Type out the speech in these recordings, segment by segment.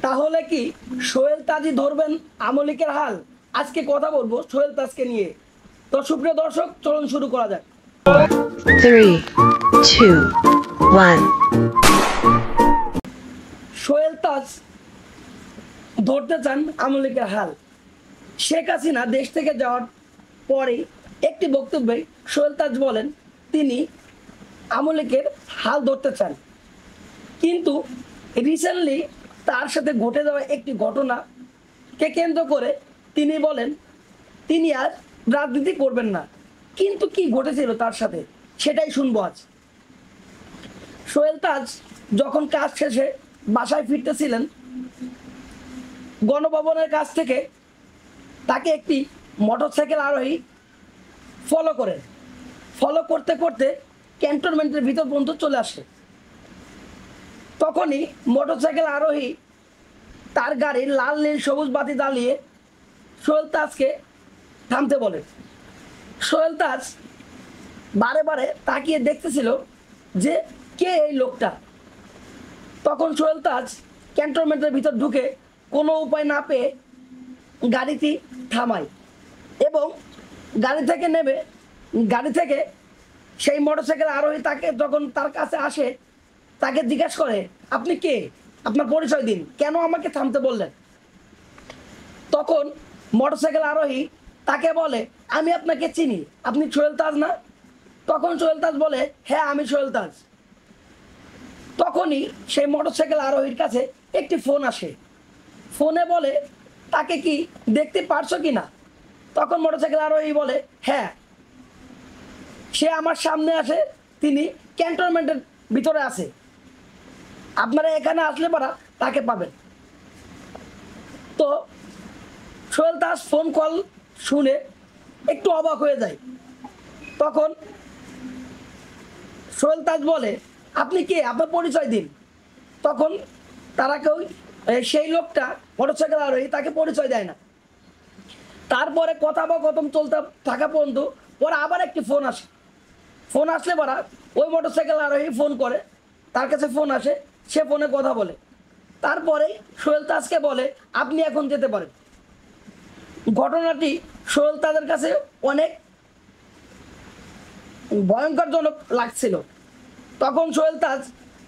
তাহলে কি সোহেল তাজই ধরবেন আমলিকের হাল? আজকে কথা বলবো সোহেল তাজকে নিয়ে। তো সুপ্রিয় দর্শক, চলুন শুরু করা যাক। 3, 2, 1. সোহেল তাজ ধরতে চান আমলিকের হাল। শেখ হাসিনা দেশ থেকে যাওয়ার পরে একটি বক্তব্যে সোহেল তাজ বলেন তিনি আমলিকের হাল ধরতে চান, কিন্তু রিসেন্টলি তার সাথে ঘটে যাওয়া একটি ঘটনাকে কেন্দ্র করে তিনি বলেন তিনি আর রাজনীতি করবেন না। কিন্তু কি ঘটেছিল তার সাথে সেটাই শুনবো আজ। সোহেল তাজ যখন কাজ শেষে বাসায় ফিরতেছিলেন, গণভবনের কাছ থেকে তাকে একটি মোটরসাইকেল আরোহী ফলো করতে করতে ক্যান্টনমেন্টের ভিতর পর্যন্ত চলে আসে। তখনই মোটরসাইকেল আরোহী তার গাড়ির লাল নীল সবুজ বাতি জ্বালিয়ে সোহেল তাজকে থামতে বলে। সোহেল তাজ বারে বারে তাকিয়ে দেখতেছিল যে কে এই লোকটা। তখন সোহেল তাজ ক্যান্টনমেন্টের ভিতর ঢুকে কোনো উপায় না পেয়ে গাড়িটি থামায় এবং গাড়ি থেকে সেই মোটরসাইকেল আরোহী তাকে যখন তার কাছে আসে তাকে জিজ্ঞেস করে, আপনি কে? আপনার পরিচয় দিন, কেন আমাকে থামতে বললেন? তখন মোটরসাইকেল আরোহী তাকে বলে, আমি আপনাকে চিনি, আপনি সোহেল তাজ না? তখন সোহেল তাজ বলে, হ্যাঁ আমি সোহেল তাজ। তখনই সেই মোটরসাইকেল আরোহীর কাছে একটি ফোন আসে। ফোনে বলে, তাকে কি দেখতে পারছো কি না? তখন মোটরসাইকেল আরোহী বলে, হ্যাঁ সে আমার সামনে আসে, তিনি ক্যান্টনমেন্টের ভিতরে আছে, আপনারা এখানে আসলে পারা তাকে পাবেন। তো সোহেল তাজ ফোন কল শুনে একটু অবাক হয়ে যায়। তখন সোহেল তাজ বলে, আপনি কে? আপনার পরিচয় দিন। তখন তারা কেউ সেই লোকটা মোটরসাইকেল আরোহী তাকে পরিচয় দেয় না। তারপরে কথোপকথন চলতে থাকা পর্যন্ত পরে আবার একটি ফোন আসে। ফোন আসলে পরা ওই মোটরসাইকেল আরোহী ফোন করে, তার কাছে ফোন আসে, সে ফোনে কথা বলে। তারপরেই সোহেল তাজকে বলে, আপনি এখন যেতে পারেন। ঘটনাটি সোহেল তাজের কাছে অনেক ভয়ঙ্করজনক লাগছিল। তখন সোহেল তাজ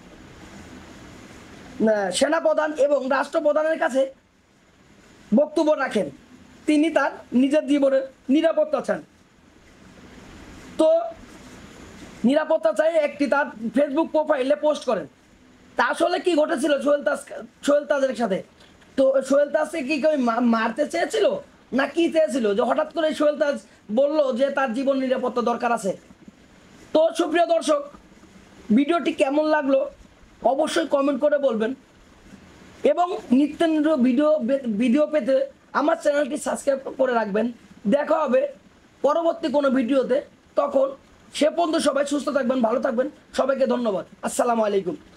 সেনাপ্রধান এবং রাষ্ট্রপ্রধানের কাছে বক্তব্য রাখেন, তিনি তার নিজের জীবনের নিরাপত্তা চান। তো নিরাপত্তা চাই একটি তার ফেসবুক প্রোফাইলে পোস্ট করেন। তা আসলে কি ঘটেছিল সোহেল তাজের সাথে? তো সোহেল তাজকে কি কেউ মারতে চেয়েছিল না কি চেয়েছিল যে হঠাৎ করে সোহেল তাজ বললো যে তার জীবন নিরাপত্তা দরকার আছে? তো সুপ্রিয় দর্শক, ভিডিওটি কেমন লাগলো অবশ্যই কমেন্ট করে বলবেন এবং নিত্য নতুন ভিডিও পেতে আমার চ্যানেলটি সাবস্ক্রাইব করে রাখবেন। দেখা হবে পরবর্তী কোনো ভিডিওতে। তখন সে পর্যন্ত সবাই সুস্থ থাকবেন, ভালো থাকবেন। সবাইকে ধন্যবাদ। আসসালামু আলাইকুম।